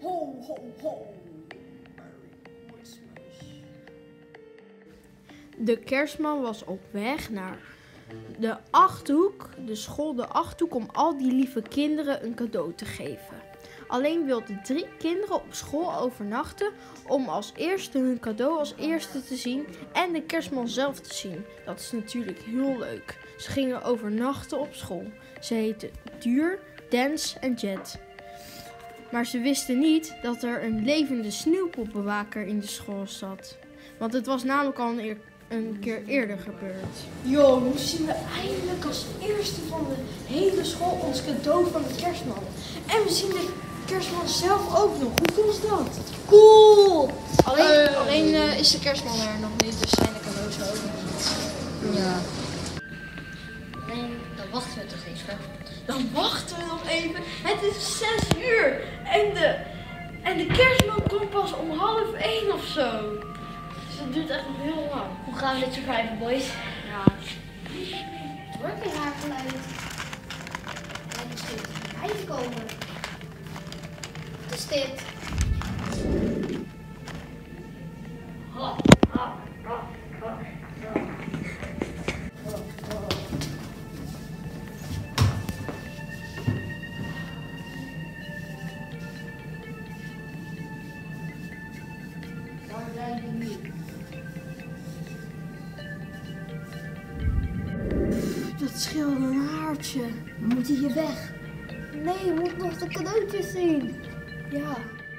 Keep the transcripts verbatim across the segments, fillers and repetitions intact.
Ho, ho, ho. Merry Christmas. De kerstman was op weg naar de Achterhoek, de school de Achterhoek, om al die lieve kinderen een cadeau te geven. Alleen wilden drie kinderen op school overnachten om als eerste hun cadeau als eerste te zien en de kerstman zelf te zien. Dat is natuurlijk heel leuk. Ze gingen overnachten op school. Ze heten Duur, Dens en Jet. Maar ze wisten niet dat er een levende sneeuwpoppenwaker in de school zat. Want het was namelijk al een, eer, een keer eerder gebeurd. Yo, nu zien we eindelijk als eerste van de hele school ons cadeau van de kerstman. En we zien de kerstman zelf ook nog. Hoe cool is dat? Cool! Alleen, uh, alleen uh, is de kerstman er nog niet, dus zijn de cadeaus ook nog niet. Ja. Nee, dan wachten we toch even. Dan wachten we nog even. Het is zes uur. En de, en de kerstman komt pas om half één of zo. Dus dat duurt echt nog heel lang. Hoe gaan we dit surviven, boys? Ja. Het wordt weer raar geluid. En misschien bij te komen. Wat is dit? Ha, ha, ha, ha. Dat scheelde een haartje. We moeten hier weg. Nee, je moet nog de cadeautjes zien. Ja.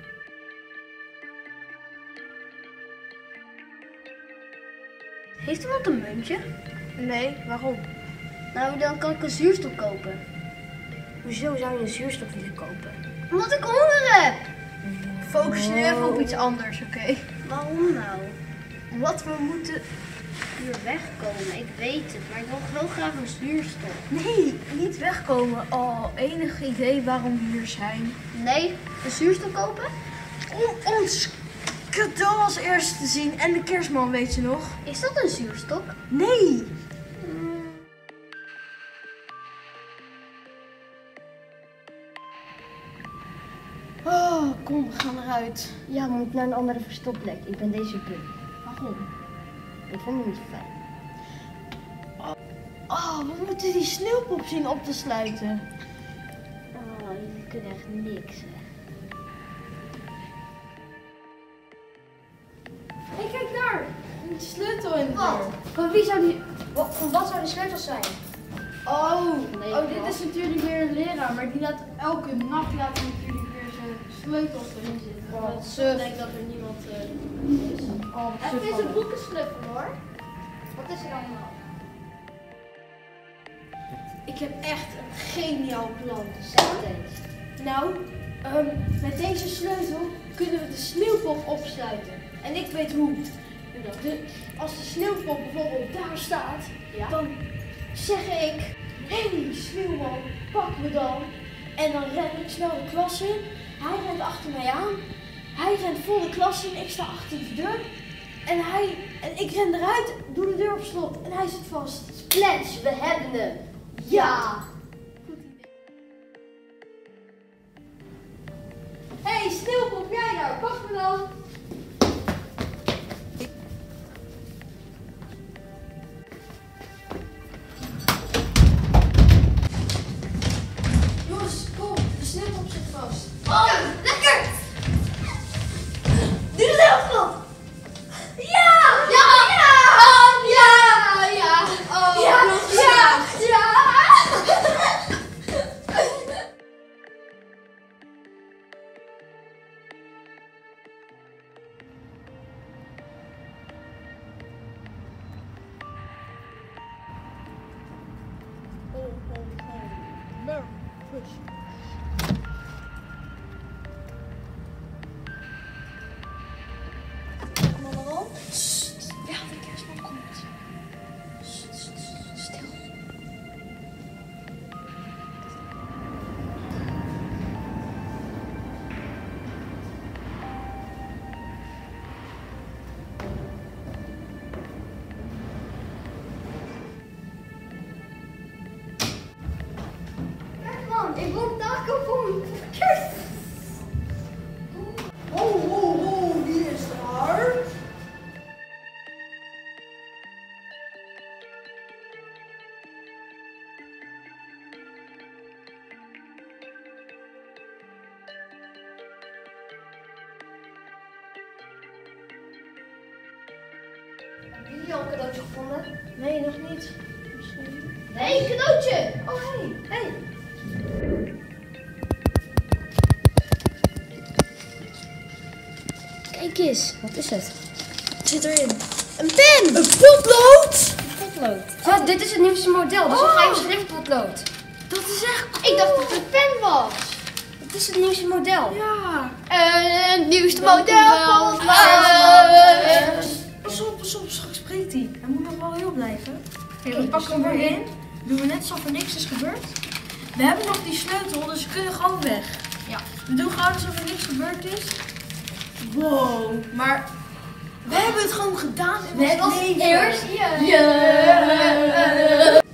Heeft iemand een muntje? Nee, waarom? Nou, dan kan ik een zuurstok kopen. Hoezo zou je een zuurstof willen kopen? Omdat ik honger heb. Focus je nu even op iets anders, oké? Okay? Waarom nou? Wat we moeten... Hier wegkomen, ik weet het, maar ik wil gewoon graag een zuurstok. Nee, niet wegkomen. Oh, enig idee waarom we hier zijn? Nee, een zuurstok kopen? Om ons cadeau als eerste te zien en de kerstman, weet je nog? Is dat een zuurstok? Nee! Oh, kom, we gaan eruit. Ja, we moeten naar een andere verstopplek. Ik ben deze beu. Waarom? Ik vind het niet fijn. Oh, we moeten die sneeuwpop zien op te sluiten. Oh, jullie kunnen echt niks, hè. Hé, hey, kijk daar! Een sleutel in de Wat? deur. Van wie zou die... Wat, van wat zou die sleutels zijn? Oh, Nee, oh, dit wat? is natuurlijk weer een leraar, maar die laat elke nacht laat hij natuurlijk weer zijn sleutels erin zitten. Oh, dat suf. ik denk dat er niemand uh, is. Oh, Het is een boekensleutel, hoor. Wat is er allemaal? Ik heb echt een geniaal plan. Zeg het eens. Nou, um, met deze sleutel kunnen we de sneeuwpop opsluiten. En ik weet hoe. De, als de sneeuwpop bijvoorbeeld daar staat, Ja? dan zeg ik, hé hey, sneeuwman, pak me dan. En dan ren ik snel de klas in. Hij rent achter mij aan. Hij rent vol de klas in, ik sta achter de deur. En, hij, en ik ren eruit, doe de deur op slot en hij zit vast. Splats, we hebben hem. Ja! Goed idee. Hé hey, sneeuwpop, jij daar, pak me dan. Jongens, kom, de sneeuwpop zit vast. Oh, lekker! Doe het zelf nog! Ja! Ja! Ja! Ja! Ja! Oh, Ja! nog Ja! geslaagd. Ja! Ho, ho, ho. Merry Christmas. een cadeautje gevonden? Nee, nog niet. Misschien. Nee, een cadeautje! Oh, hey, hey. Kijk eens, wat is het? Wat zit erin? Een pen! Een potlood! Een potlood. Ja, dit is het nieuwste model, dus Oh. een geheim schriftpotlood. Dat is echt cool. Ik dacht dat het een pen was. Het is het nieuwste model. Ja. En het nieuwste Dank u model. wel. van Eh, alles. Pas op, pas op, straks spreekt hij. Hij moet nog wel heel blijven. Oké, Oké, we pakken hem dus weer in. Doen we net alsof er niks is gebeurd. We hebben nog die sleutel, dus we kunnen gewoon weg. Ja. We doen gewoon alsof er niks gebeurd is. Wow, maar we hebben het gewoon gedaan in Net ons als leven. eerst. Ja. Ja.